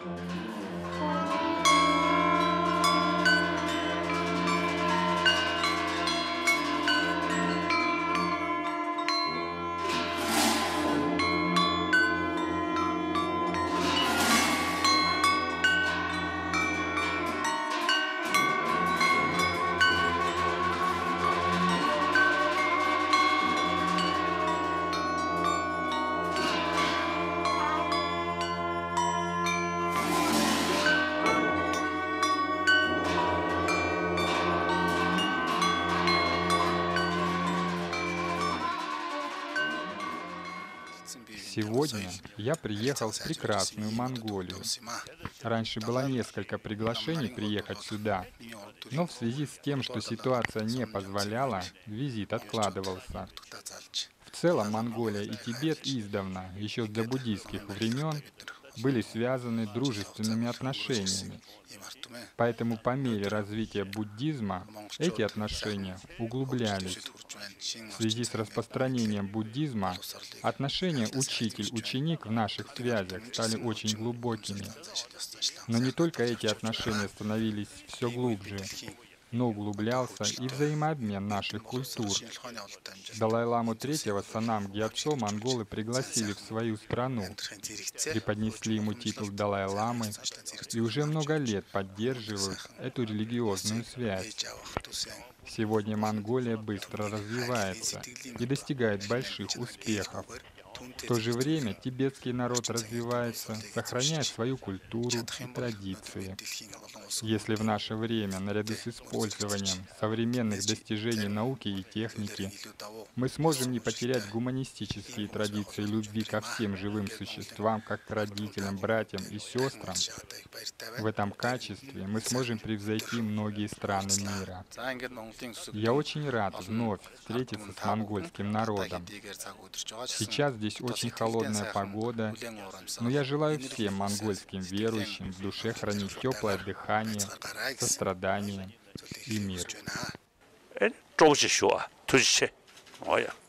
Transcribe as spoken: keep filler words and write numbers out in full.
Сегодня я приехал в прекрасную Монголию. Раньше было несколько приглашений приехать сюда, но в связи с тем, что ситуация не позволяла, визит откладывался. В целом Монголия и Тибет издавна, еще с буддийских времен, были связаны дружественными отношениями. Поэтому по мере развития буддизма эти отношения углублялись. В связи с распространением буддизма отношения учитель-ученик в наших связях стали очень глубокими. Но не только эти отношения становились все глубже, но углублялся и взаимообмен наших культур. Далай-ламу третьего Санам Гьяцо монголы пригласили в свою страну, преподнесли ему титул Далай-ламы и уже много лет поддерживают эту религиозную связь. Сегодня Монголия быстро развивается и достигает больших успехов. В то же время тибетский народ развивается, сохраняя свою культуру и традиции. Если в наше время, наряду с использованием современных достижений науки и техники, мы сможем не потерять гуманистические традиции любви ко всем живым существам, как к родителям, братьям и сестрам, в этом качестве мы сможем превзойти многие страны мира. Я очень рад вновь встретиться с монгольским народом. Сейчас здесь очень холодная погода, но я желаю всем монгольским верующим в душе хранить теплое дыхание, сострадание и мир. 哎，周是说，就是，哎呀。